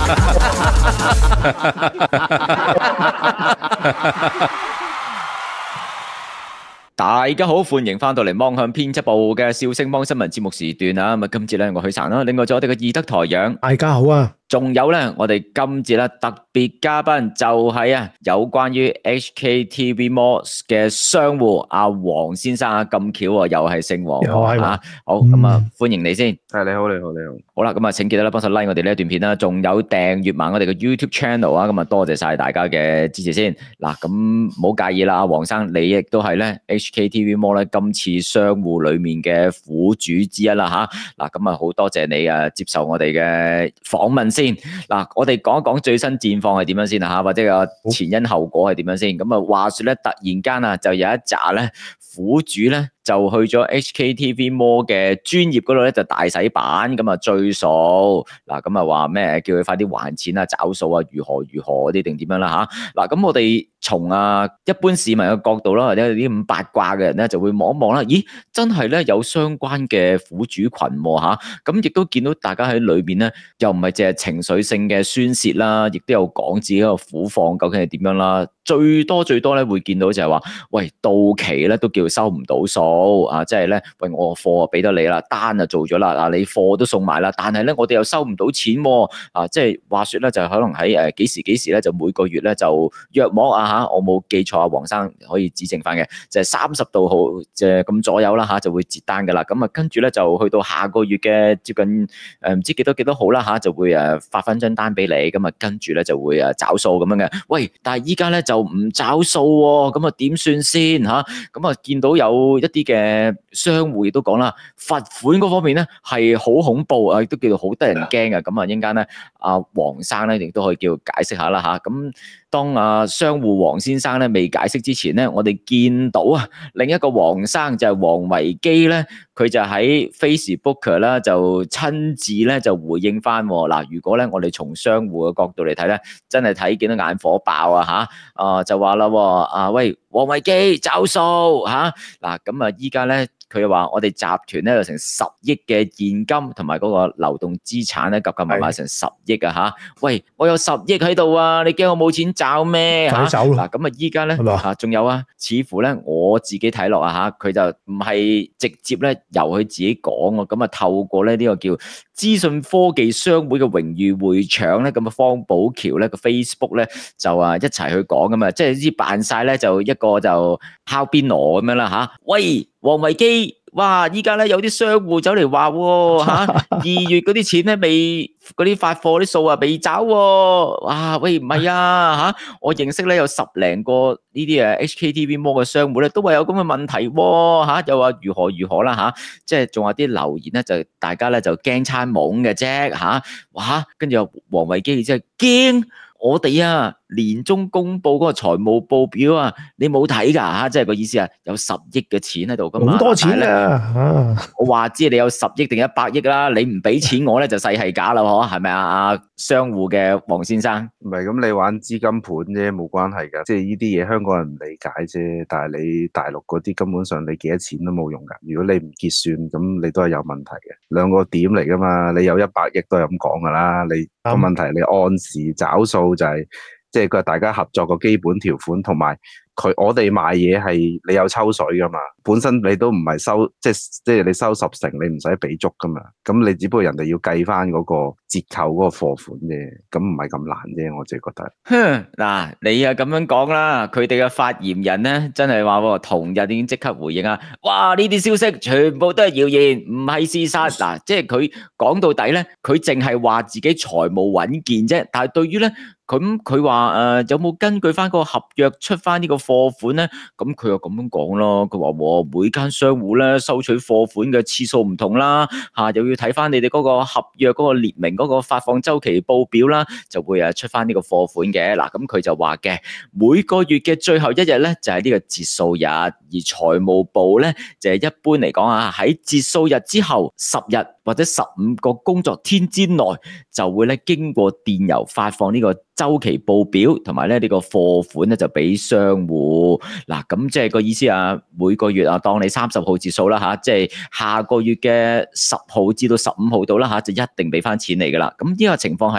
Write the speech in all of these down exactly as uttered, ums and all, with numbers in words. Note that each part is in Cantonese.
大家好，歡迎翻到嚟芒向編輯部嘅笑聲芒新聞節目時段啊！咁啊，今次咧我許晨啦，另外仲有我哋嘅義德台長， 大家好啊！ 仲有咧，我哋今次咧特別嘉賓就係啊，有關於 H K T V Mall 嘅商戶阿黃先生啊，咁巧啊，又係姓黃啊！好咁啊，歡迎你先。 係你好，你好，你好。 好啦，咁啊，請記得咧幫手 like 我哋呢一段片啦，仲有訂閱埋我哋嘅 YouTube channel 啊！咁啊，多謝晒大家嘅支持先。嗱，咁唔好介意啦，阿黃生，你亦都係咧 H K T V Mall 咧今次商戶裡面嘅苦主之一啦吓。嗱，咁啊好多謝你啊接受我哋嘅訪問先。嗱，我哋講一講最新戰況係點樣先啊吓，或者個前因後果係點樣先。咁啊，話說咧，突然間啊，就有一紮咧苦主咧。就去咗 H K T V Mall 嘅專頁嗰度咧，就大洗版咁啊追數嗱，咁啊話咩叫佢快啲還錢啊、找數啊，如何如何嗰啲定點樣啦吓嗱，咁我哋從啊一般市民嘅角度啦，或者啲咁八卦嘅人咧，就會望一望啦，咦，真係咧有相關嘅苦主群喎吓，咁亦都見到大家喺裏邊咧，又唔係淨係情緒性嘅宣泄啦，亦都有講自己個苦況究竟係點樣啦，最多最多咧會見到就係話，喂，到期咧都叫收唔到數。啊，即係咧，喂，我貨俾得你啦，單啊做咗啦，啊，你貨都送埋啦，但係咧，我哋又收唔到錢喎，啊，即係話說咧，就可能喺誒幾時幾時咧，就每個月咧就約莫啊嚇，我冇記錯啊，黃生可以指正翻嘅，就係三十度號即係咁左右啦嚇，就會截單噶啦，咁啊跟住咧就去到下個月嘅接近誒唔知幾多幾多號啦嚇，就會誒發翻張單俾你，咁啊跟住咧就會誒找數咁樣嘅，喂，但係依家咧就唔找數喎，咁啊點算先嚇？咁啊見到有一啲嘅商戶亦都講啦，罰款嗰方面咧係好恐怖啊，亦都叫做好得人驚啊！咁啊，一陣間咧，阿黃生咧亦都可以叫解釋下啦嚇。咁當阿商戶黃先生咧未解釋之前咧，我哋見到啊另一個黃生就係黃維基咧，佢就喺 Facebook 啦就親自咧就回應翻嗱。如果咧我哋從商戶嘅角度嚟睇咧，真係睇見到眼火爆啊嚇！啊就話啦，啊喂，黃維基找數嚇嗱，咁啊依家咧。佢話我哋集團咧有成十億嘅現金同埋嗰個流動資產咧，夾夾埋埋成十億啊吓！喂，我有十億喺度啊，你驚我冇錢找咩吓？嗱咁啊，依家咧啊，仲有啊，似乎咧我自己睇落啊吓，佢就唔係直接咧由佢自己講啊，咁啊透過咧呢個叫資訊科技商會嘅榮譽會長咧，咁啊方寶橋咧個 Facebook 咧就啊一齊去講咁啊，即係啲扮晒咧就一個就敲邊爐咁樣啦吓，喂！黃維基，哇！依家咧有啲商戶走嚟話喎嚇，二月嗰啲錢咧未，嗰啲發貨啲數啊未找喎，哇！喂唔係啊嚇，我認識咧有十零個呢啲誒 H K T V Mall 嘅商戶咧，都話有咁嘅問題喎嚇，又話如何如何啦嚇，即係仲有啲留言咧就大家咧就驚餐懵嘅啫嚇，哇！跟住黃維基即係驚。我哋啊，年終公布嗰個財務報表啊，你冇睇㗎嚇，即係個意思啊，有十億嘅錢喺度㗎嘛， 好多錢啊！ 我話知你有十億定一百億啦，你唔俾錢我咧就細係假啦，嗬，係咪啊？阿商戶嘅黃先生， 唔係咁，你玩資金盤啫，冇關係㗎，即係呢啲嘢香港人唔理解啫，但係你大陸嗰啲根本上你幾多錢都冇用㗎，如果你唔結算，咁你都係有問題嘅，兩個點嚟㗎嘛，你有一百億都係咁講㗎啦，你個問題你按時找數就係即係個大家合作個基本條款同埋。佢我哋賣嘢係你有抽水噶嘛，本身你都唔係收，即係即係你收十成，你唔使俾足噶嘛。咁你只不過人哋要計翻嗰個折扣嗰個貨款啫，咁唔係咁難啫，我自己覺得。 哼，嗱，你又咁樣講啦，佢哋嘅發言人咧，真係話同日已經即刻回應啊！哇，呢啲消息全部都係謠言，唔係事實。嗱，即係佢講到底咧，佢淨係話自己財務穩健啫，但係對於咧。咁佢話誒有冇根據翻個合約出翻呢個貨款咧？咁佢又咁樣講咯。佢話每間商戶咧收取貨款嘅次數唔同啦，嚇又要睇翻你哋嗰個合約嗰個列明嗰個發放週期報表啦，就會誒出翻呢個貨款嘅。嗱，咁佢就話嘅每個月嘅最後一日咧就係呢個截數日，而財務部咧就係一般嚟講啊喺截數日之後十日或者十五個工作天之內就會咧經過電郵發放呢個週期報表同埋咧呢個貨款咧就俾商戶。嗱，咁即係個意思啊，每個月啊當你三十號截數啦嚇，即係下個月嘅十號至到十五號度啦嚇，就一定俾翻錢嚟噶啦。咁呢個情況係咪咧？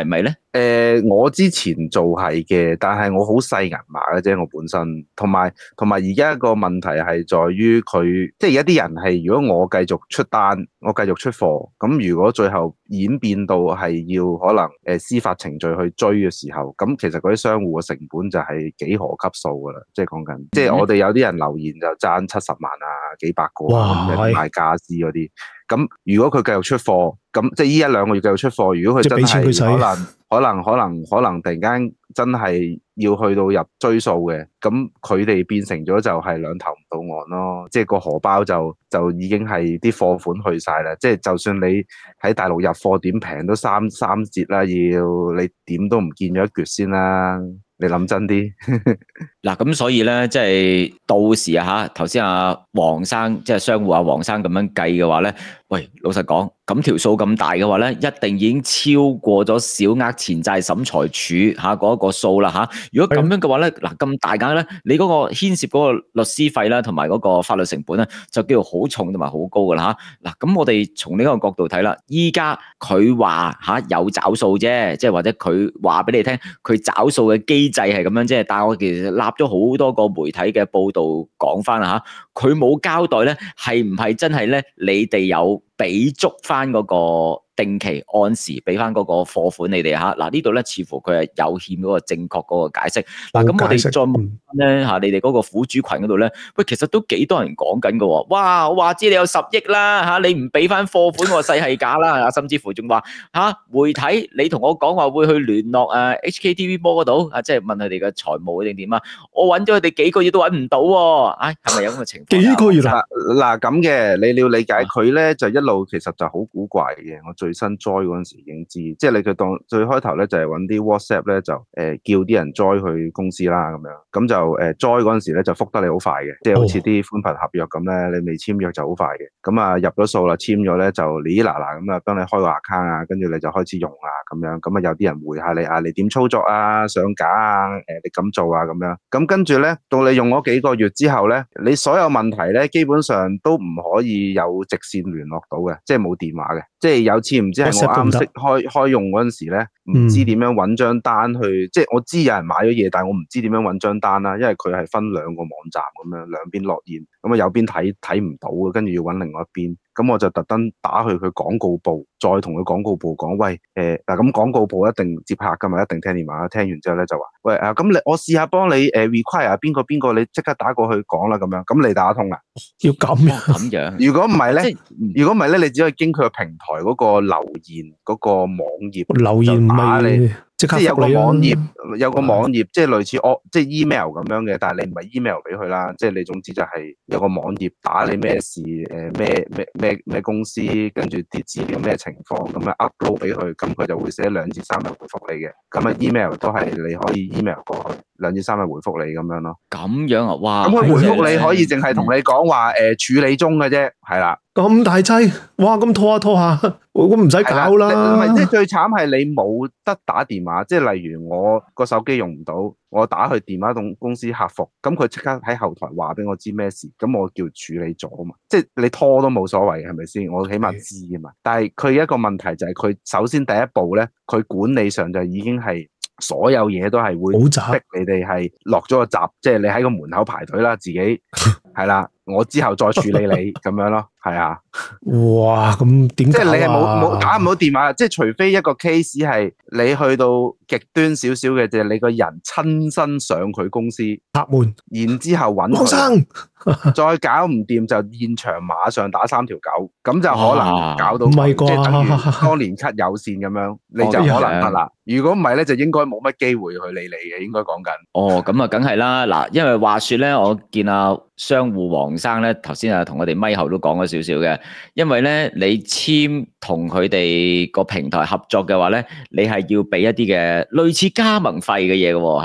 誒、我之前做係嘅，但係我好細銀碼嘅啫，我本身，同埋同埋而家個問題係在於佢，即係有啲人係如果我繼續出單，我繼續出貨，咁如果最後演變到係要可能誒司法程序去追嘅時候，咁其實嗰啲商戶嘅成本就係幾何級數噶啦，即係講緊，即係我哋有啲人留言就爭七十萬啊，幾百個啊，咁樣賣家私嗰啲。咁如果佢繼續出貨，咁即係呢一兩個月繼續出貨，如果佢真係可能可能可能可能突然間真係要去到入追數嘅，咁佢哋變成咗就係兩頭唔到岸咯，即係個荷包就就已經係啲貨款去晒啦，即係就算你喺大陸入貨點平都三三折啦，要你點都唔見咗一橛先啦。你諗真啲嗱，咁所以咧，即係到時啊吓，頭先阿黃生即係商戶阿黃生咁樣計嘅話咧，喂，老實講，咁條數咁大嘅話咧，一定已經超過咗小額錢債審裁處吓嗰一個數啦吓。如果咁樣嘅話咧，嗱咁大額咧，你嗰個牽涉嗰個律師費啦，同埋嗰個法律成本咧，就叫做好重同埋好高噶啦吓。嗱，咁我哋從呢個角度睇啦，依家佢話吓有找數啫，即係或者佢話俾你聽，佢找數嘅機制係咁樣啫，但係我其實立咗好多個媒體嘅報道講翻啦吓，佢冇交代咧，係唔係真係咧？你哋有俾足翻嗰個定期按時俾翻嗰個貨款你哋吓，嗱呢度咧似乎佢係有欠嗰個正確嗰個解釋。嗱咁我哋再問咧吓，你哋嗰個苦主群嗰度咧，喂其實都幾多人講緊噶喎，哇我話知你有十億啦吓，你唔俾翻貨款我細係假啦，甚至乎仲話吓媒體你同我講話會去聯絡誒 H K T V Mall 嗰度啊，即係問佢哋嘅財務定點啊，我揾咗佢哋幾個月都揾唔到喎，唉係咪有咁嘅情況？ 幾個月啦嗱咁嘅，你要理解佢咧就一路其實就好古怪嘅，我最新 join 嗰陣時已經知，即係你佢當最開頭咧就係揾啲 WhatsApp 咧就誒、呃、叫啲人 join 去公司啦咁樣，咁就誒 join 嗰陣時咧就覆得你好快嘅，即係好似啲寬頻合約咁咧，你未簽約就好快嘅，咁啊入咗數啦，簽咗咧就哩哩嗱嗱咁啊幫你開個 account 啊，跟住你就開始用啊咁樣，咁啊有啲人回下你啊，你點操作啊，上架啊，誒你咁做啊咁樣，咁跟住咧到你用咗幾個月之後咧，你所有問題咧基本上都唔可以有直線聯絡到嘅，即係冇電話嘅，即係有次唔知係我啱識開開用嗰陣時咧，唔知點樣揾張單去，嗯、即係我知有人買咗嘢，但係我唔知點樣揾張單啦，因為佢係分兩個網站咁樣，兩邊落現，咁啊有邊睇睇唔到嘅，跟住要揾另外一邊，咁我就特登打去佢廣告部，再同佢廣告部講，喂誒嗱咁廣告部一定接客噶嘛，一定聽電話，聽完之後咧就話，喂啊咁你我試下幫你誒 require 邊個邊個，你即刻打過去講啦咁樣，咁你打得通啦？ 要咁樣咁樣？ 如果唔係咧，如果唔係咧，你只可以經佢個平台嗰個留言嗰、嗰個網頁留言打你。即係有個網頁，有個網頁，即係類似我即係 email 咁樣嘅，但係你唔係 email 俾佢啦，即係你總之就係有個網頁打你咩事，誒咩咩咩咩公司，跟住啲資料咩情況，咁樣 upload 俾佢，咁佢就會寫兩至三日回覆你嘅，咁啊 email 都係你可以 email 過去，兩至三日回覆你咁樣咯。 咁樣啊，哇！ 咁佢回覆你可以淨係同你講話誒處理中嘅啫，係啦。 咁大劑，哇！咁拖下拖下，我咁唔使搞啦。 唔係，即係最慘係你冇得打電話，即係例如我個手機用唔到，我打去電話同公司客服，咁佢即刻喺後台話俾我知咩事，咁我叫處理咗嘛。即係你拖都冇所謂，係咪先？我起碼知啊嘛。但係佢一個問題就係佢首先第一步咧，佢管理上就已經係所有嘢都係會逼你哋係落咗個閘，即係你喺個門口排隊啦，自己係啦。我之後再處理你咁樣咯，係啊。 哇，咁點？即係你係冇冇打唔到電話，即係除非一個 case 係你去到極端少少嘅，就係你個人親身上佢公司拍門， 然之後揾黃生， 再搞唔掂就現場馬上打三條狗，咁就可能搞到， 唔係即係等於啩？ 當年 cut 有線咁樣，你就可能得啦。如果唔係咧，就應該冇乜機會去理你嘅，應該講緊。 哦，咁啊，梗係啦。嗱，因為話說咧，我見阿商戶黃生咧，頭先啊同我哋咪後都講咗少少嘅。因為咧，你簽同佢哋個平台合作嘅話咧，你係要俾一啲嘅類似加盟費嘅嘢嘅喎，係咪啊？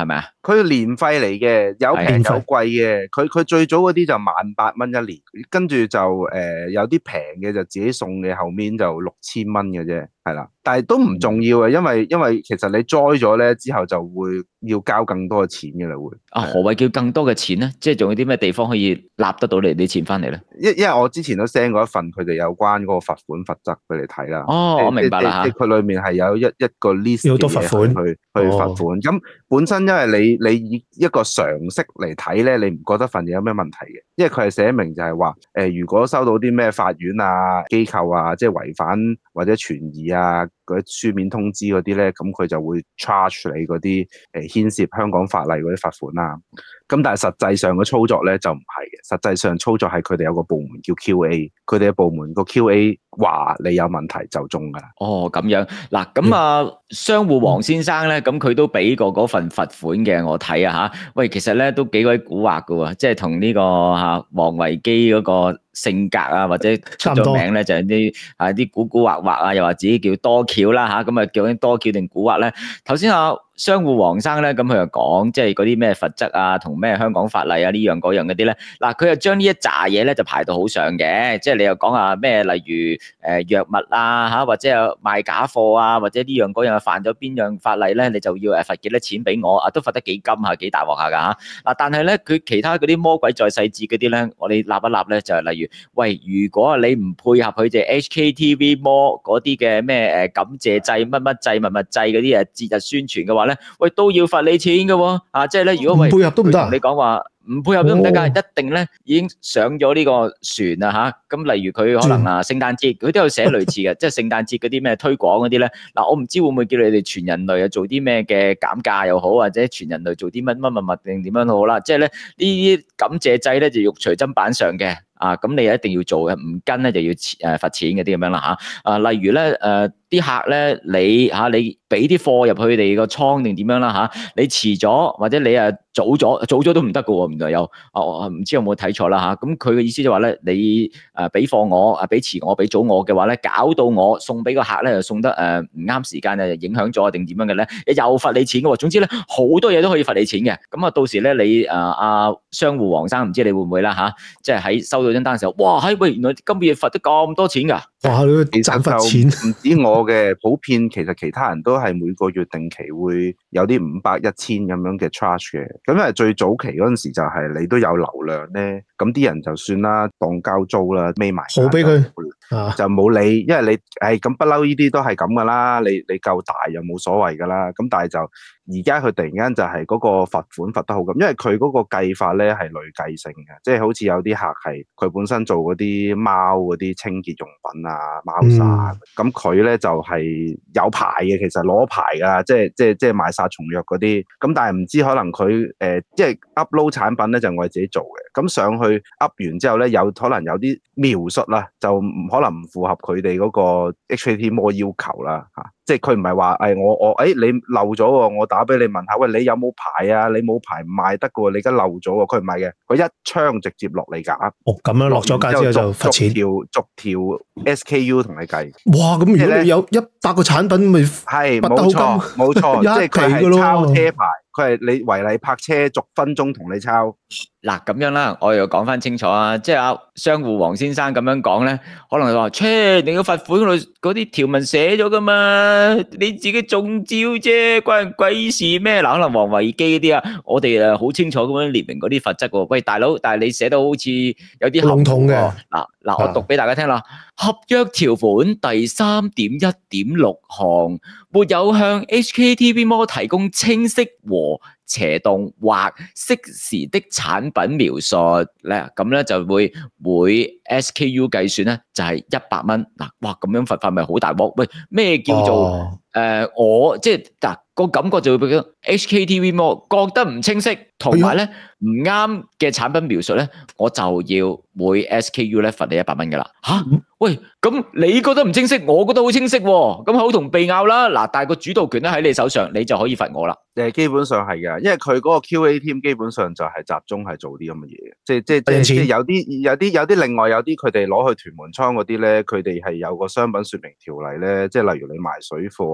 佢年費嚟嘅，有平係有貴嘅。佢佢最早嗰啲就萬八蚊一年，跟住就誒、呃、有啲平嘅就自己送嘅，後面就六千蚊嘅啫，係啦。但係都唔重要嘅，因為因為其實你栽咗咧之後就會要交更多嘅錢嘅啦，會。 啊，何謂叫更多嘅錢咧？即係仲有啲咩地方可以納得到你啲錢翻嚟咧？ 因因為我之前都 send 過一份佢哋有關嗰個罰款罰則俾你睇啦。 哦，我明白啦嚇。 即係佢裏面係有一一個 list 好多嘅嘢罰款去去罰款。咁、哦、本身因為你你以一個常識嚟睇咧，你唔覺得份嘢有咩問題嘅？因為佢係寫明就係話誒，如果收到啲咩法院啊、機構啊，即係違反或者存疑啊嗰啲書面通知嗰啲咧，咁佢就會 charge 你嗰啲誒牽涉香港法例嗰啲罰款啦。咁但係實際上嘅操作咧就唔係嘅，實際上操作係佢哋有個部門叫 Q A， 佢哋嘅部門個 Q A 話你有問題就中噶啦。 哦，咁樣嗱，咁啊，商戶黃先生咧，咁佢都俾過嗰份罰款嘅，我睇啊吓。喂，其實咧都幾鬼蠱惑噶喎，即係同呢個吓黃維基嗰個性格啊，或者出咗名咧就係啲啊啲古古惑惑啊，又話自己叫多橋啦吓，咁啊究竟多橋定蠱惑咧？頭先啊。商戶黃生咧，咁佢又講，即係嗰啲咩罰則啊，同咩香港法例啊，呢樣嗰樣嗰啲咧，嗱，佢又將呢一紮嘢咧就排到好上嘅，即係你又講下咩，例如誒藥物啊嚇，或者有賣假貨啊，或者呢樣嗰樣犯咗邊樣法例咧，你就要誒罰幾多錢俾我啊，都罰得幾金下，幾大鑊下㗎嚇。嗱，但係咧佢其他嗰啲魔鬼在細節嗰啲咧，我哋立一立咧就係例如，喂，如果你唔配合佢哋 H K T V Mall 嗰啲嘅咩誒感謝祭乜乜祭乜乜祭嗰啲誒節日宣傳嘅話，喂，都要罰你錢嘅喎，啊，即係咧，如果喂配合都唔得， 你講話唔配合都唔得㗎，一定咧已經上咗呢個船啊嚇。咁例如佢可能啊聖誕節，佢都有寫類似嘅，即係聖誕節嗰啲咩推廣嗰啲咧。嗱，我唔知會唔會叫你哋全人類啊做啲咩嘅減價又好，或者全人類做啲乜乜乜乜定點樣都好啦。即係咧呢啲感謝祭咧就肉隨砧板上嘅。啊，咁你一定要做嘅，唔跟咧就要誒罰錢嗰啲咁樣啦嚇。啊，例如咧誒啲客咧，你嚇你俾啲貨入去佢哋個倉定點樣啦嚇，你遲咗或者你誒早咗，早咗都唔得嘅喎，原來有啊，我唔知有冇睇錯啦嚇。咁佢嘅意思就話咧，你誒俾貨我啊，俾遲我俾早我嘅話咧，搞到我送俾個客咧就送得誒唔啱時間啊，影響咗定點樣嘅咧，又罰你錢嘅喎。總之咧好多嘢都可以罰你錢嘅。咁啊到時咧你誒阿商戶黃生唔知你會唔會啦嚇，即係喺收到張單嘅時候，哇喺喂原來今個月罰得咁多錢㗎！ 哇！你賺罰錢唔止我嘅，普遍其實其他人都係每個月定期會有啲五百、一千咁樣嘅 charge 嘅。咁因為最早期嗰陣時就係你都有流量咧，咁啲人就算啦，當交租啦，孭埋好俾佢就冇理，因為你誒咁不嬲呢啲都係咁噶啦，你你夠大又冇所謂噶啦。咁但係就而家佢突然間就係嗰個罰款罰得好咁，因為佢嗰個計法咧係累計性嘅，即係好似有啲客係佢本身做嗰啲貓嗰啲清潔用品啊、貓砂，咁佢咧就係有牌嘅，其實攞牌噶，即係即係即係賣殺蟲藥嗰啲。咁但係唔知可能佢誒即係 upload 產品咧就我哋自己做嘅，咁上去 up 完之後咧有可能有啲描述啦，就唔可能唔符合佢哋嗰個 H K T M O 要求啦嚇。即係佢唔係話誒我我誒、哎、你漏咗喎，我打俾你問下，喂你有冇牌啊？你冇牌唔賣得嘅喎，你而家漏咗喎。佢唔係嘅，佢一槍直接落你架。 哦，咁樣落咗架之後就罰錢。 逐條逐條 S K U 同你計。 哇！咁如果你有一百個產品，咪係冇錯冇錯，即係佢係抄車牌，佢係你違例泊車，逐分鐘同你抄。 嗱咁樣啦，我又講翻清楚啊，即係阿商戶黃先生咁樣講咧，可能話，切，你個罰款嗰度嗰啲條文寫咗噶嘛，你自己中招啫，關人鬼事咩？嗱，可能黃維基嗰啲啊，我哋誒好清楚咁樣列明嗰啲罰則喎。喂，大佬，但係你寫到好似有啲籠統嘅。 嗱嗱，我讀俾大家聽啦，合約條款第三點一點六項，沒有向 H K T V Mall 提供清晰和斜動或適時的產品描述咧，咁咧就會每 S K U 計算咧就係一百蚊嗱，哇咁樣罰法咪好大鑊？喂，咩叫做誒、哦呃、我即係嗱個感覺就會俾 H K T V Mall 覺得唔清晰，同埋咧唔啱嘅產品描述咧，我就要每 S K U 咧罰你一百蚊噶啦吓。嗯喂，咁你覺得唔清晰，我覺得好清晰喎，咁口同鼻拗啦，嗱，但係個主導權咧喺你手上，你就可以罰我啦。 誒，基本上係嘅，因為佢嗰個 Q A team 基本上就係集中係做啲咁嘅嘢，即係即係即係有啲有啲有啲另外有啲佢哋攞去屯門倉嗰啲咧，佢哋係有個商品說明條例咧，即係例如你賣水貨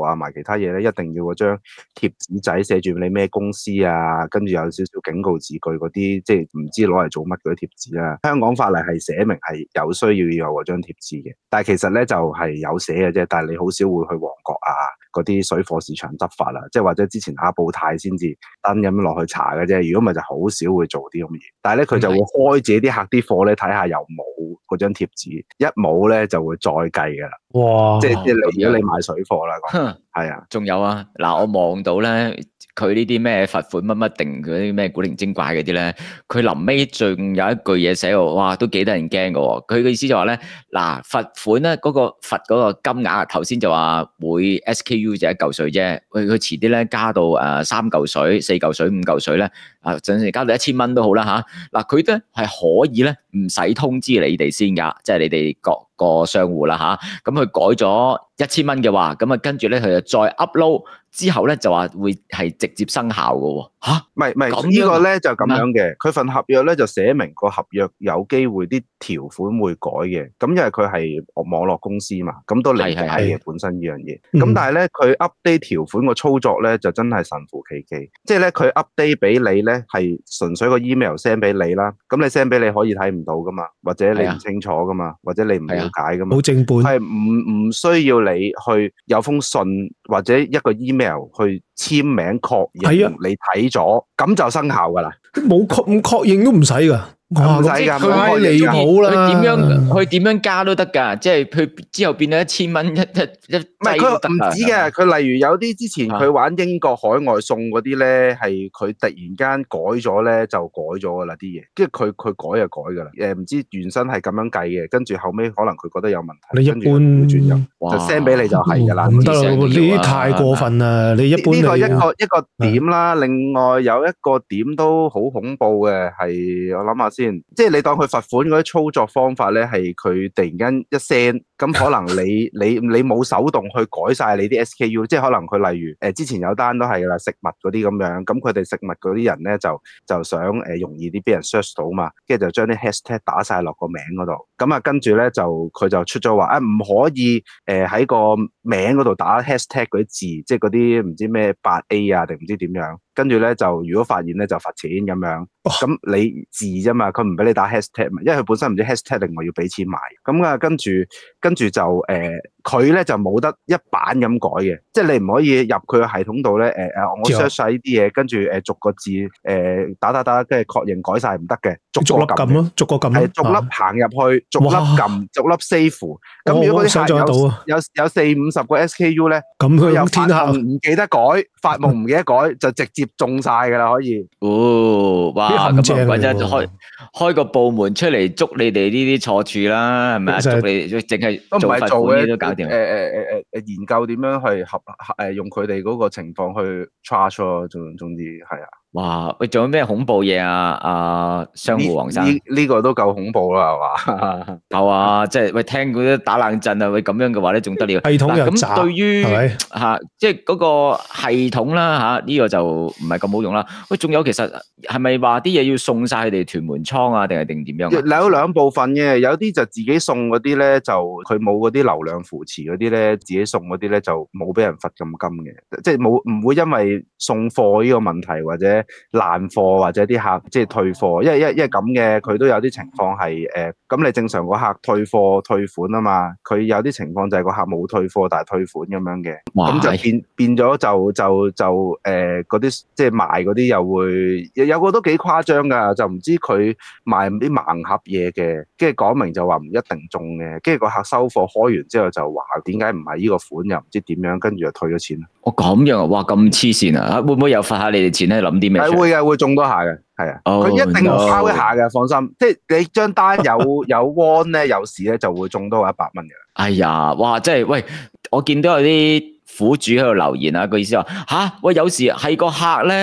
啊，賣其他嘢咧，一定要嗰張貼紙仔寫住你咩公司啊，跟住有少少警告字句嗰啲，即係唔知攞嚟做乜嗰啲貼紙啊。香港法例係寫明係有需要要有嗰張貼紙嘅，但係其實咧就係有寫嘅啫，但係你好少會去旺角啊嗰啲水貨市場執法啦，即係或者之前阿布泰先至登咁落去查嘅啫，如果唔係就好少會做啲咁嘅嘢。但係咧佢就會開自己啲客啲貨咧睇下有冇嗰張貼紙，一冇咧就會再計噶啦。 哇！ 即係即係你如果你買水貨啦，係啊， 仲有啊，嗱我望到咧，佢呢啲咩罰款乜乜定嗰啲咩古靈精怪嗰啲咧，佢臨尾仲有一句嘢寫喎，哇都幾得人驚噶喎。佢嘅意思就話咧，嗱罰款咧嗰個罰嗰個金額，頭先就話每 S K U 就一嚿水啫，佢佢遲啲咧加到誒三嚿水、四嚿水、五嚿水咧，啊甚至加到一千蚊都好啦吓。嗱佢咧係可以咧唔使通知你哋先噶，即係你哋各個商戶啦吓，咁佢改咗一千蚊嘅話，咁啊跟住咧佢就再 upload 之後咧就話會係直接生效嘅喎，吓？ 唔係唔係呢個咧就咁樣嘅，佢份合約咧就寫明個合約有機會啲條款會改嘅，咁因為佢係網絡公司嘛，咁都理解嘅本身呢樣嘢，咁但係咧佢 update 條款個操作咧就真係神乎其技，即係咧佢 update 俾你咧係純粹個 email send 俾你啦，咁你 send 俾你可以睇唔到噶嘛，或者你唔清楚噶嘛，或者你唔了解噶嘛， 冇正本， 係唔唔需要你去有封信或者一個 email 去簽名確認你睇咗，咁就生效噶啦。 冇確唔確認都唔使噶。 唔使㗎， 太離譜啦！ 佢點樣佢點樣加都得㗎，即係佢之後變咗一千蚊一一一唔係佢唔止嘅，佢例如有啲之前佢玩英國海外送嗰啲咧，係佢突然間改咗咧就改咗㗎啦啲嘢，跟住佢佢改就改㗎啦。誒唔知原身係咁樣計嘅，跟住後尾可能佢覺得有問題， 你一般轉入就 send 俾你就係㗎啦。 唔得啦，呢啲太過分啦！你一般呢個一個一個點啦，另外有一個點都好恐怖嘅係，我諗下先。即係你當佢罰款嗰啲操作方法咧，係佢突然間一 send，咁可能你你你冇手動去改晒你啲 S K U， 即係可能佢例如誒、呃、之前有單都係噶啦，食物嗰啲咁樣，咁佢哋食物嗰啲人咧就就想誒、呃、容易啲俾人 search 到嘛，跟住就將啲 hashtag 打晒落個名嗰度，咁啊跟住咧就佢就出咗話啊唔可以誒喺、呃、個名嗰度打 hashtag 嗰啲字，即係嗰啲唔知咩八 A 啊定唔知點樣。跟住咧就如果發現咧就罰錢咁樣，咁、哦、你字啫嘛，佢唔俾你打 hashtag 嘛，因為佢本身唔知 hashtag 另外要俾錢買，咁啊跟住跟住就誒佢咧就冇得一版咁改嘅，即係你唔可以入佢個系統度咧誒誒我 search 晒呢啲嘢，跟住誒逐個字誒、呃、打打打，跟住確認改晒唔得嘅，逐個撳咯，逐個撳係逐粒行入去，逐粒撳，逐粒 save。咁如果嗰啲客有有有四五十個 S K U 咧，咁佢又發夢唔記得改，發夢唔記得改就直接中晒噶啦，可以。 哦，哇，咁啊，或者開開個部門出嚟捉你哋呢啲錯處啦，係咪啊？捉你淨係都唔係做嘅， 都搞掂。誒誒誒誒誒，研究點樣去合誒用佢哋嗰個情況去 charge 咯，仲仲之係啊。 哇！喂，仲有咩恐怖嘢啊？阿商戶黃生， 呢呢、這個都夠恐怖啦，係嘛？ 夠啊！即係喂，聽嗰啲打冷震啊，喂咁樣嘅話咧，仲得了？ 系統又渣， 咁對於係咪吓，即係嗰個系統啦吓，呢、這個就唔係咁好用啦。喂，仲有其實係咪話啲嘢要送晒佢哋屯門倉啊，定係定點樣啊？ 有兩部分嘅，有啲就自己送嗰啲咧，就佢冇嗰啲流量扶持嗰啲咧，自己送嗰啲咧就冇俾人罰咁金嘅，即係冇唔會因為送貨呢個問題或者爛貨或者啲客即係退貨，因為因為因為咁嘅，佢都有啲情況係誒，咁、呃、你正常個客退貨退款啊嘛，佢有啲情況就係個客冇退貨但係退款咁樣嘅，咁就變變咗就就就誒嗰啲即係賣嗰啲又會有有個都幾誇張㗎，就唔知佢賣啲盲盒嘢嘅，跟住講明就話唔一定中嘅，跟住個客收貨開完之後就話點解唔係呢個款又唔知點樣，跟住就退咗錢。 哦咁樣啊，哇咁黐線啊，會唔會又罰下你哋錢咧？諗啲咩？ 係會嘅，會中多下嘅，係啊，佢、 oh, 一定抄一下嘅， no. 放心。即係你張單有有 warn 咧，有時咧就會中多一百蚊嘅。 哎呀，哇！即係喂，我見到有啲苦主喺度留言啊，個意思話吓，喂，有時係個客咧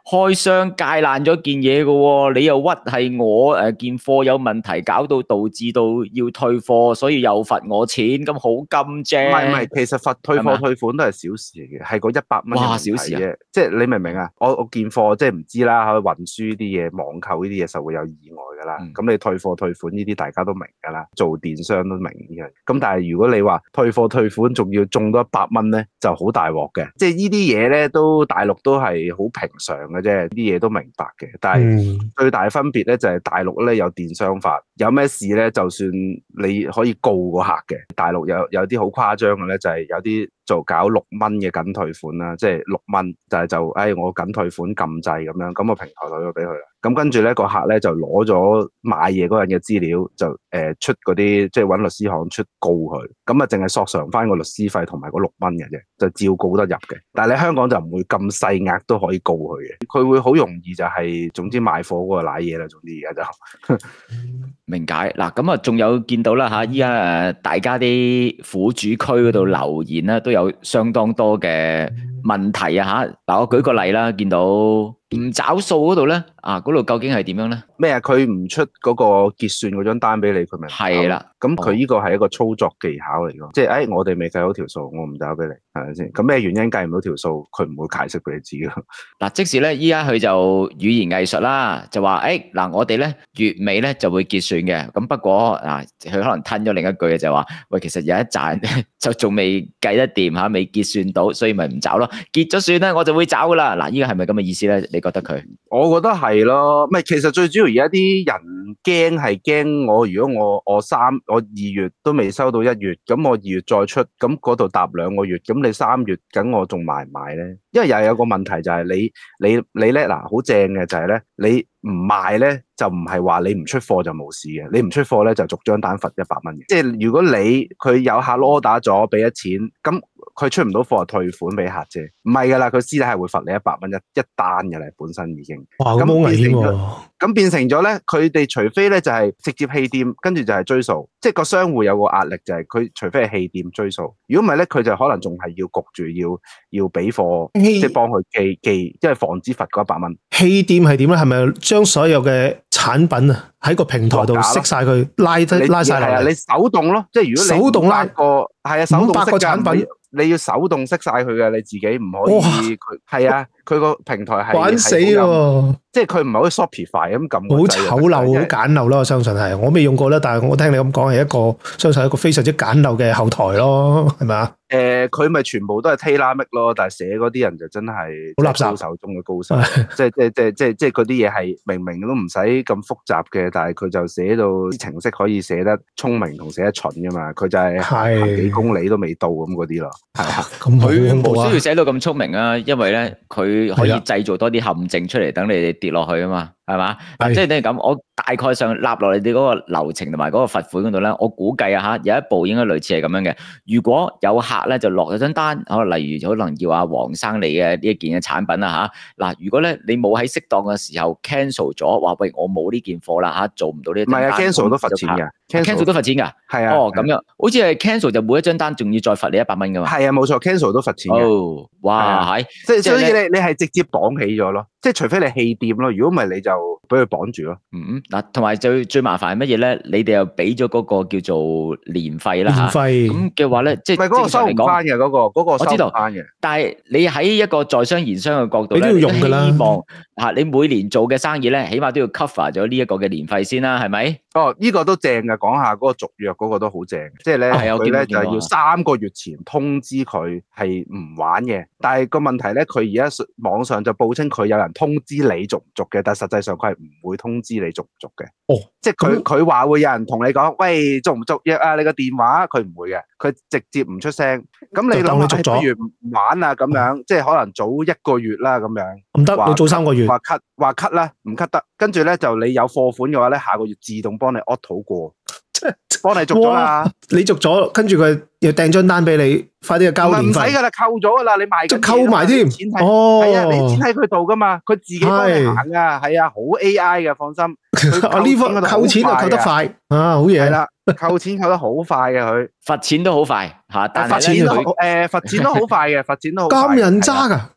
開箱界爛咗件嘢嘅喎，你又屈係我誒件貨有問題，搞到導致到要退貨，所以又罰我錢，咁好金啫。 唔係唔係，其實罰退貨退款都係小事嚟嘅，係個一百蚊嘅問題哇小事啊啫。即係你明唔明啊？我我件貨即係唔知啦，喺運輸呢啲嘢、網購呢啲嘢就會有意外㗎啦。咁、嗯、你退貨退款呢啲大家都明㗎啦，做電商都明呢樣。咁但係如果你話退貨退款仲要中多一百蚊咧，就好大鑊嘅。即係呢啲嘢咧，都大陸都係好平常嘅啫，呢啲嘢都明白嘅。但係最大分別咧就係大陸咧有電商法，有咩事咧就算你可以告個客嘅。大陸有有啲好誇張嘅咧，就係有啲做搞六蚊嘅緊退款啦，即係六蚊就係就誒、哎、我緊退款禁制咁樣，咁個平台退咗俾佢啦。咁跟住咧個客咧就攞咗買嘢嗰人嘅資料，就誒、呃、出嗰啲即係揾律師行出告佢，咁啊淨係索償翻個律師費同埋嗰六蚊嘅啫，就照告得入嘅。但係你香港就唔會咁細額都可以告佢嘅，佢會好容易就係、是、總之賣貨嗰個瀨嘢啦。總之而家就明解嗱，咁啊仲有見到啦嚇，依家誒大家啲苦主區嗰度留言啦，都有相當多嘅問題啊嚇。嗱，我舉個例啦，見到唔找數嗰度咧，啊嗰度究竟係點樣咧？ 咩啊？佢唔出嗰個結算嗰張單俾你，佢咪係啦。 咁佢呢個係一個操作技巧嚟㗎，即係誒我哋未計好條數，我唔找俾你，係咪先？咁咩原因計唔到條數？佢唔會解釋俾你知㗎。嗱， 即使咧依家佢就語言藝術啦，就話誒嗱，我哋咧月尾咧就會結算嘅。咁不過嗱，佢可能吞咗另一句嘅就話，喂，其實有一賺就仲未計得掂嚇，未結算到，所以咪唔找咯。結咗算咧，我就會找㗎啦。嗱，依家係咪咁嘅意思咧？你覺得佢？ 我覺得係咯，唔係其實最主要而家啲人驚係驚我，如果我我三我二月都未收到一月，咁我二月再出，咁嗰度搭兩個月，咁你三月咁我仲賣唔賣咧？因為又有個問題就係你你你咧嗱，好正嘅就係咧，你唔賣咧就唔係話你唔出貨就冇事嘅，你唔出貨咧就逐張單罰一百蚊嘅。即係如果你佢有客 order 咗俾咗錢，咁佢出唔到貨就退款俾客啫，唔係噶啦，佢私底係會罰你一百蚊一一單嘅啦，本身已經。 哇，咁好危險喎！ 咁變成咗咧，佢哋除非咧就係直接棄店，跟住就係追數，即係個商戶有個壓力就係佢除非係棄店追數，如果唔係咧，佢就可能仲係要焗住要要俾貨，即係幫佢寄寄，即係防止罰嗰一百蚊。 棄店係點咧？係咪將所有嘅產品啊喺個平台度熄晒佢，拉得拉晒落嚟？ 你手動咯，即係如果你手動拉個係啊，手動五百個產品。 你要手動熄晒佢嘅，你自己唔可以佢係啊，佢個平台係玩死喎， 即係佢唔係好似 Shopify 咁撳。 好醜陋，好簡陋咯，我相信係。我未用過啦，但係我聽你咁講係一個，相信係一個非常之簡陋嘅後台咯，係咪啊？ 誒、呃，佢咪全部都係 tailor-make 咯，但係寫嗰啲人就真係好垃圾， 高手中嘅高手，即係即係即係即係即係嗰啲嘢係明明都唔使咁複雜嘅，但係佢就寫到啲程式可以寫得聰明同寫得蠢噶嘛，佢就係行幾公里都未到咁嗰啲咯，係啊， 佢冇需要寫到咁聰明啊，因為咧佢可以製造多啲陷阱出嚟，等你哋跌落去啊嘛。係嘛？即係等於咁，我大概上立落你哋嗰個流程同埋嗰個罰款嗰度咧，我估計啊嚇，有一步應該類似係咁樣嘅。如果有客咧就落咗張單，可能例如可能要阿黃生你嘅呢一件嘅產品啊嚇。嗱，如果咧你冇喺適當嘅時候 cancel 咗，話喂我冇呢件貨啦嚇，做唔到呢一張單。唔係啊 ，cancel 都罰錢嘅 ，cancel 都罰錢㗎。係啊。哦，咁樣，好似係 cancel 就每一張單仲要再罰你一百蚊㗎嘛。 係啊，冇錯 ，cancel 都罰錢嘅。 哦，哇，係。 即係所以你你係直接綁起咗咯，即係除非你棄店咯，如果唔係你就俾佢綁住咯。 嗯，嗱，同埋最最麻煩係乜嘢咧？你哋又俾咗嗰個叫做年費啦嚇。年費。咁嘅話咧，即係唔係嗰個收唔翻嘅嗰個嗰個收唔翻嘅。 但係你喺一個在商言商嘅角度咧， 你都要用㗎啦。 希望嚇你每年做嘅生意咧，起碼都要 cover 咗呢一個嘅年費先啦，係咪？ 哦，呢個都正嘅，講下嗰個續約嗰個都好正，即係咧佢咧就係要三個月前通知佢係唔玩嘅，但係個問題咧，佢而家網上就報稱佢有人通知你續唔續嘅，但係實際上佢係唔會通知你續唔續嘅。哦，即係佢佢話會有人同你講，喂，續唔續約啊？你個電話佢唔會嘅，佢直接唔出聲。咁你諗下，不如唔玩啊咁樣，即係可能早一個月啦咁樣。唔得，你早三個月。話 cut 話 cut 啦，唔 cut 得。跟住咧就你有貨款嘅話咧，下個月自動幫你 auto 過，幫你續咗啦。你續咗，跟住佢又訂張單俾你，快啲去交年費。唔使噶啦，扣咗噶啦，你賣緊扣埋添。哦，係啊，你錢喺佢度噶嘛，佢自己幫你行噶，係啊，好 A I 嘅，放心。啊呢方扣錢就扣得快啊，好嘢。係啦，扣錢扣得好快嘅佢， 罰錢都好快吓，但係罰錢都誒罰錢都好快嘅，罰錢都好快。 咁人渣噶，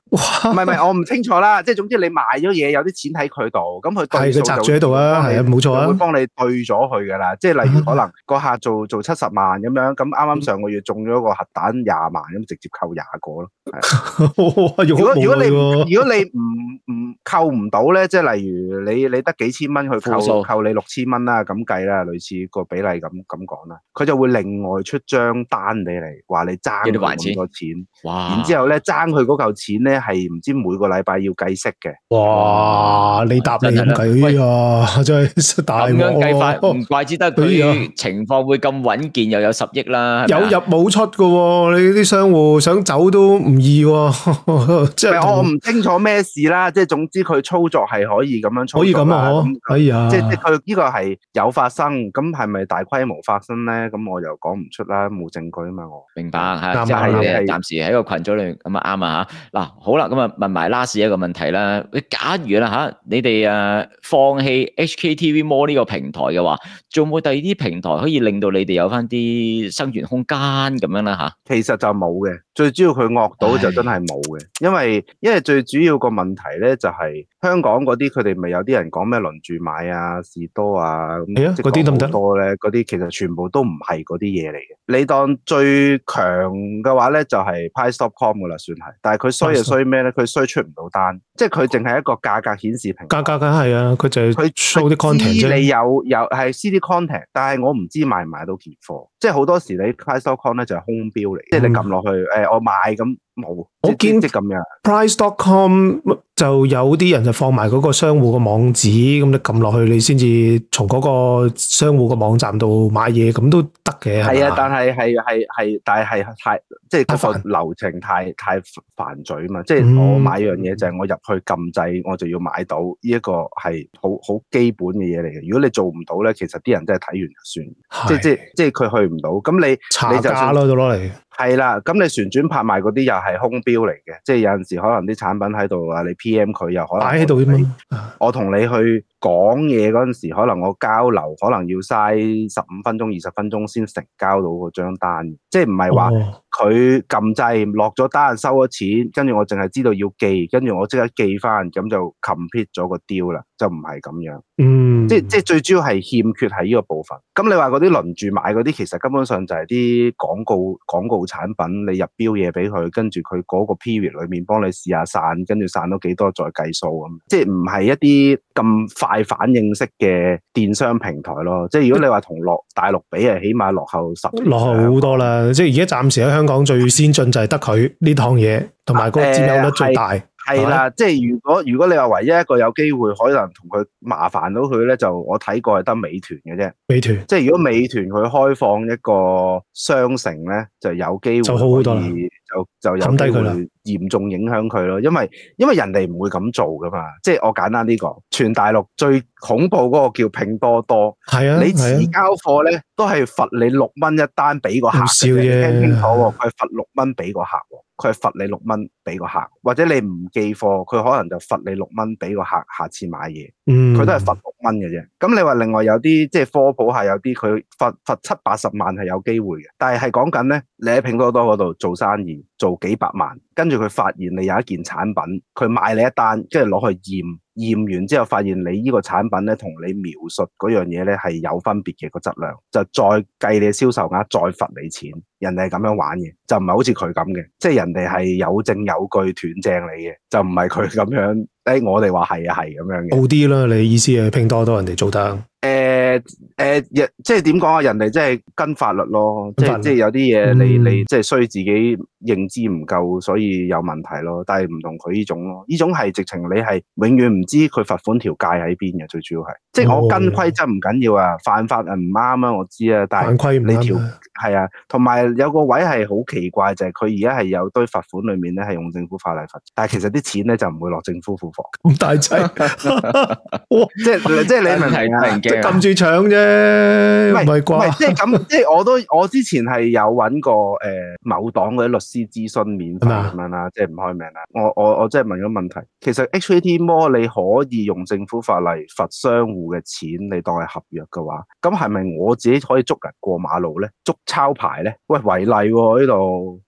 哇！ 唔係唔係，我唔清楚啦。即係總之你賣咗嘢，有啲錢喺佢度，咁佢對數係佢擲住喺度啊，係啊，冇錯啊， 會幫你對咗佢噶啦。即係例如可能個客做做七十萬咁樣，咁啱啱上個月中咗個核彈廿萬，咁直接扣廿個咯。如果如果你如果你唔唔扣唔到咧，即係例如你你得幾千蚊去扣扣你六千蚊啦，咁計啦，類似個比例咁咁講啦，佢就會另外出張單俾你，話你爭佢咁多錢，哇！然之後咧爭佢嗰嚿錢咧係唔知每個禮拜要計息嘅。 哇！你答你咁計啊，真係大鑊。咁樣計法， 唔怪之得佢情況會咁穩健，又有十億啦。 有入冇出噶，你啲商戶想走都唔易喎。即係我唔清楚咩事啦，即係總之佢操作係可以咁樣操作啦。 可以咁啊？可以啊。 即係即係佢呢個係有發生，咁係咪大規模發生咧？咁我又講唔出啦，冇證據啊嘛。我明白吓，即係暫時喺個群組裏面咁啊啱啊吓。嗱好啦，咁啊問埋 last 一個問題啦。假如啦吓，你哋誒放棄 H K T V Mall 呢個平台嘅話，仲有冇第二啲平台可以令到你哋有翻啲生存空間咁樣啦吓？ 其實就冇嘅，最主要佢惡到就真係冇嘅，因為因為最主要個問題咧就係香港嗰啲佢哋咪有啲人講咩輪住買啊、士多啊，咁即係講好多咧，嗰啲其實全部都唔係嗰啲嘢嚟嘅。你當最強嘅話咧就係 price dot com 噶啦，算係，但係佢衰就衰咩咧？佢衰出唔到單，即係佢淨係一個價格顯示平台。 價格梗係啊，佢就係佢 show 啲 content 啫。 你有有係 C D content， 但係我唔知買唔買到件貨。即係好多時你 price dot com 咧就係空標嚟，即係你撳落去誒我買咁冇。 我見即咁樣 price dot com 就有啲人就放埋嗰個商戶個網址，咁你撳落去你先至從嗰個商戶個網站度買嘢，咁都得嘅。 係啊，但係係係係，但係係太即係嗰個流程太太繁嘴啊嘛！即係我買樣嘢就係我入去撳掣，我就要買到呢一個係好好基本嘅嘢嚟嘅。如果你做唔到咧，其實啲人真係睇完就算，即係即係即係佢去唔到。咁你你就價咯，就攞嚟。 係啦，咁你旋轉拍賣嗰啲又係空標嚟嘅，即係有陣時可能啲產品喺度啊，你 P M 佢又可能擺喺度啫嘛。 我同你去講嘢嗰陣時，可能我交流可能要嘥十五分鐘、二十分鐘先成交到嗰張單，即係唔係話佢撳掣落咗單收咗錢，跟住我淨係知道要寄，跟住我即刻寄翻，咁就 complete 咗個 deal 啦，就唔係咁樣。 嗯， 即即係最主要係欠缺喺呢個部分。咁你話嗰啲輪住買嗰啲，其實根本上就係啲廣告廣告產品，你入標嘢俾佢，跟住佢嗰個 period 裏面幫你試下散，跟住散到幾多再計數咁。即係唔係一啲咁快反應式嘅電商平台咯。即係如果你話同落大陸比，係起碼落後十年， 落後好多啦。即係而家暫時喺香港最先進就係得佢呢趟嘢，同埋個佔有率最大。呃係啦，即係如果如果你話唯一一個有機會可能同佢麻煩到佢咧，就我睇過係得美團嘅啫。美團，即係如果美團佢開放一個商城咧，就有機會就好好多啦，就就有機會嚴重影響佢咯。因為因為人哋唔會咁做噶嘛。即係我簡單啲講，全大陸最恐怖嗰個叫拼多多，係啊，你遲交貨咧都係罰你六蚊一單俾個客嘅，聽清楚喎，佢係罰六蚊俾個客喎。佢係罰你六蚊俾個客，或者你唔寄貨，佢可能就罰你六蚊俾個客，下次買嘢，佢都係罰六蚊嘅啫。咁你話另外有啲即係科普下有啲佢罰罰七八十萬係有機會嘅，但係係講緊咧，你喺拼多多嗰度做生意做幾百萬，跟住佢發現你有一件產品，佢買你一單，跟住攞去驗。驗完之後發現你呢個產品咧同你描述嗰樣嘢咧係有分別嘅個質量，就再計你嘅銷售額，再罰你錢。人哋係咁樣玩嘅，就唔係好似佢咁嘅，即係人哋係有證有據斷正你嘅，就唔係佢咁樣。誒、哎，我哋話係啊係咁樣嘅。好啲啦，你意思係拼多多人哋做得？誒、呃、誒、呃，即係點講啊？人哋即係跟法律咯，即係即係有啲嘢你、嗯、你即係衰自己認知唔夠，所以有問題咯。但係唔同佢呢種咯，呢種係直情你係永遠唔知佢罰款條界喺邊嘅，最主要係，即係我跟規則唔緊要啊，犯法啊唔啱啊，我知啊，但係你條係啊，同埋有個位係好奇怪，就係佢而家係有堆罰款裏面咧係用政府法例罰，但係其實啲錢咧就唔會落政府庫房。咁大劑，即係即係你明唔明啊？即係撳住搶啫，唔係啩？唔係即係咁，即係我都我之前係有揾過誒、呃、某黨嗰啲律師諮詢免費咁樣啦，即係唔開名啦。我我我即係問咗問題，其實 H K T Mall 你可以用政府法例罰商戶嘅錢，你當係合約嘅話，咁係咪我自己可以捉人過馬路咧？捉抄牌咧？喂，違例喎呢度！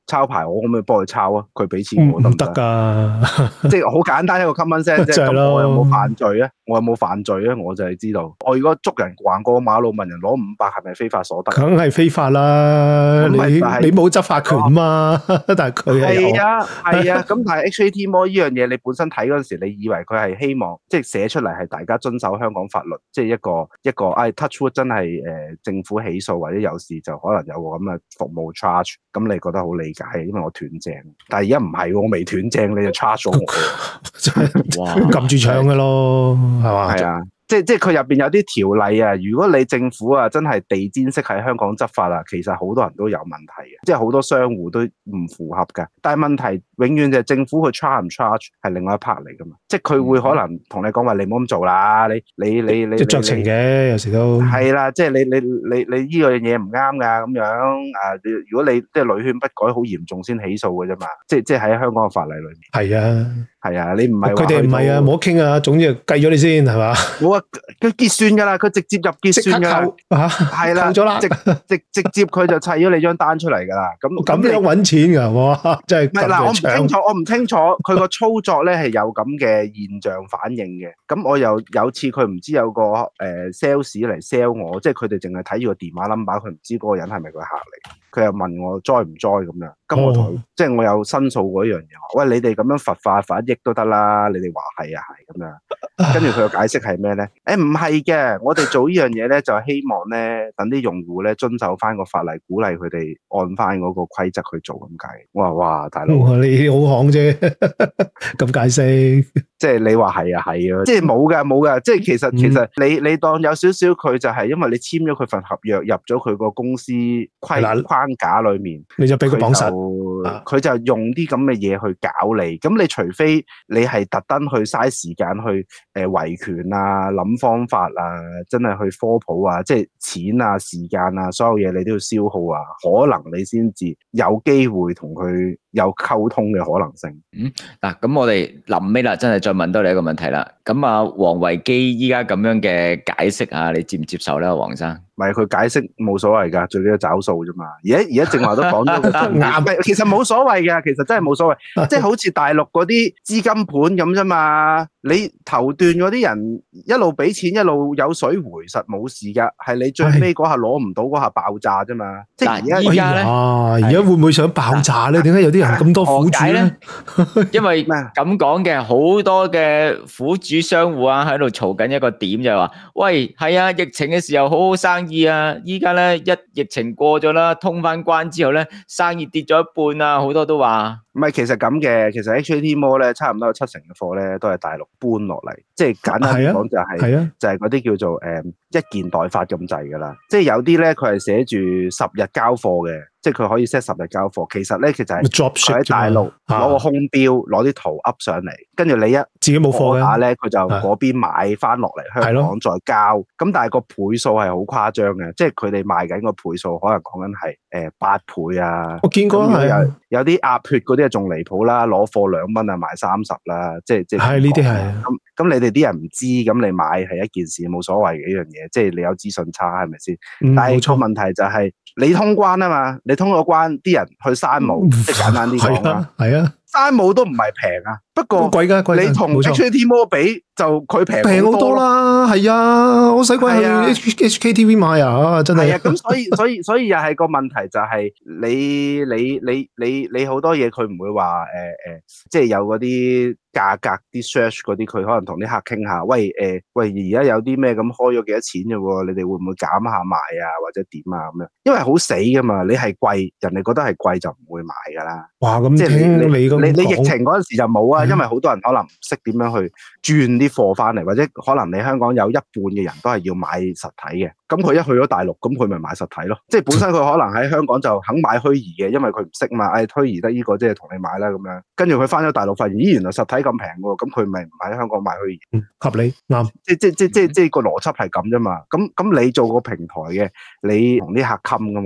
抄牌，我可唔可以幫佢抄啊？佢俾錢我得唔得噶， 即係好簡單一個 common sense 啫。咁我有冇犯罪啊？我有冇犯罪啊？我就係知道，我如果捉人橫過馬路問人攞五百，係咪非法所得？ 梗係非法啦！你你冇執法權嘛？但係佢係啊係啊，咁但係 H K T Mall 呢樣嘢，你本身睇嗰陣時，你以為佢係希望即係寫出嚟係大家遵守香港法律，即係一個一個，哎 touch wood 真係誒、呃、政府起訴或者有事就可能有個咁嘅服務 charge， 咁你覺得好理解，因為我斷正，但係而家唔係，我未斷正你就 charge 咗我， 哇，撳住搶嘅咯，係嘛？ 係啊。即係即係佢入邊有啲條例啊，如果你政府啊真係地氈式喺香港執法啊，其實好多人都有問題嘅，即係好多商戶都唔符合㗎。但係問題永遠就係政府去 charge 唔 charge 係另外一 part 嚟㗎嘛，即係佢會可能同你講話你唔好咁做啦，你你你你即係酌情嘅，有時都係啦，即係你你你你呢個嘢唔啱㗎咁樣啊！如果你即係屢勸不改，好嚴重先起訴㗎啫嘛，即係即係喺香港嘅法例裏面。 係啊。 係啊，你唔係佢哋唔係啊，冇得傾啊，總之計咗你先係嘛？ 冇啊，佢結算噶啦，佢直接入結算噶啦，係啦， 扣咗啦， 直直直接佢就砌咗你張單出嚟噶啦。咁咁樣搵錢噶，哇！真係唔係嗱，我唔清楚，我唔清楚佢個操作咧係有咁嘅現象反應嘅。咁我又有次佢唔知有個誒 sales 嚟 sell 我，即係佢哋淨係睇住個電話 number，佢唔知嗰個人係咪佢客嚟。佢又問我栽唔栽咁樣，咁我同佢、哦、即係我有申訴過一樣嘢，喂，你哋咁樣罰法罰一億都得啦，你哋話係啊係咁樣，跟住佢嘅解釋係咩咧？誒唔係嘅，我哋做呢樣嘢咧就係希望咧等啲用戶咧遵守翻個法例，鼓勵佢哋按翻嗰個規則去做咁解。我話哇大佬， 你好行啫，咁解釋， 即係你話係啊係啊，即係冇㗎冇㗎，即係其實、嗯、其實你你當有少少佢就係因為你簽咗佢份合約，入咗佢個公司規框架裏面， 你就俾佢綁實， 佢就用啲咁嘅嘢去搞你。咁你除非你係特登去嘥時間去誒維權啊、諗方法啊、真係去科普啊，即係錢啊、時間啊，所有嘢你都要消耗啊，可能你先至有機會同佢有溝通嘅可能性。 嗯，嗱，咁我哋臨尾啦，真係再問多你一個問題啦。咁啊，王維基依家咁樣嘅解釋啊，你接唔接受咧，黃生？ 唔係佢解釋冇所謂㗎，最緊要找數啫嘛。而家而家正話都講咗啱，其實冇所謂㗎，其實真係冇所謂。即係好似大陸嗰啲資金盤咁啫嘛。你頭段嗰啲人一路俾錢一路有水回，實冇事㗎。係你最尾嗰下攞唔到嗰下爆炸啫嘛。即係而家而家咧， 而家會唔會想爆炸咧？點解有啲人咁多苦主咧？ 因為咁講嘅好多嘅苦主商戶啊，喺度嘈緊一個點就係話，喂，係啊，疫情嘅時候好好生意啊，依家咧一疫情過咗啦，通翻關之後咧，生意跌咗一半啊，好多都話。 唔係，其實咁嘅，其實 H K T Mall 咧，差唔多有七成嘅貨咧，都係大陸搬落嚟，即係簡單啲講就係、是啊，就係嗰啲叫做誒、嗯、一件代發咁滯噶啦，即係有啲咧佢係寫住十日交貨嘅。即係佢可以 set 十日交貨，其實咧其實係佢喺大陸攞個空標，攞啲圖 up 上嚟，跟住你一自己冇貨嘅咧，佢就嗰邊買翻落嚟香港再交。咁但係個倍數係好誇張嘅，即係佢哋賣緊個倍數，可能講緊係誒八倍啊。 我見過係有有啲鴨血嗰啲啊，仲離譜啦，攞貨兩蚊啊，賣三十啦，即係即係。 係呢啲係。 咁咁你哋啲人唔知，咁你買係一件事冇所謂嘅一樣嘢，即係你有資訊差係咪先？但係個問題就係你通關啊嘛。你通咗關，啲人去山姆，即係簡單啲講啦。 係啊， 山姆都唔係平啊，不過貴㗎，貴。 你同 H K T Mall 比，就佢平平好多啦。係啊，我使鬼去 H K T V 買啊，真係。 係啊，咁所以所以所以又係個問題就係你你你你你好多嘢佢唔會話誒誒，即係有嗰啲價格啲 search 嗰啲，佢可能同啲客傾下，喂誒、呃、喂，而家有啲咩咁開咗幾多錢嘅喎？你哋會唔會減下賣啊，或者點啊咁樣？因為好死噶嘛，你係貴，人哋覺得係貴就唔會買噶啦。 哇，咁即係你你你你疫情嗰陣時就冇啊，因為好多人可能唔識點樣去轉啲貨翻嚟，或者可能你香港有一半嘅人都係要買實體嘅，咁佢一去咗大陸，咁佢咪買實體咯。即係本身佢可能喺香港就肯買虛擬嘅，因為佢唔識嘛，誒虛擬得呢個即係同你買啦咁樣。跟住佢翻咗大陸發現，咦原來實體咁平喎，咁佢咪唔喺香港買虛擬？ 嗯，合理啱。 即即即即即個邏輯係咁啫嘛。咁咁你做個平台嘅，你同啲客冚噶嘛。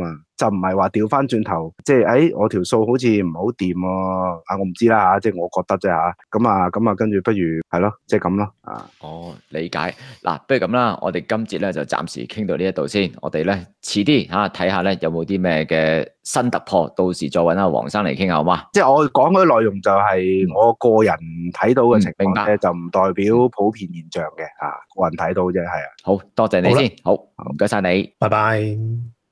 就唔係話調翻轉頭，即係誒我條數好似唔好掂喎，啊我唔知啦嚇，即係我覺得啫嚇，咁啊咁啊跟住不如係咯，即係咁咯啊。 哦，理解。嗱，不如咁啦，我哋今節咧就暫時傾到呢一度先，我哋咧遲啲嚇睇下咧有冇啲咩嘅新突破，到時再揾阿黃生嚟傾下好嘛？ 即係我講嗰啲內容就係我個人睇到嘅情嗯明白況咧，就唔代表普遍現象嘅嚇，個人睇到啫，係啊。 好多謝你好啦先，好唔該晒你。 拜拜。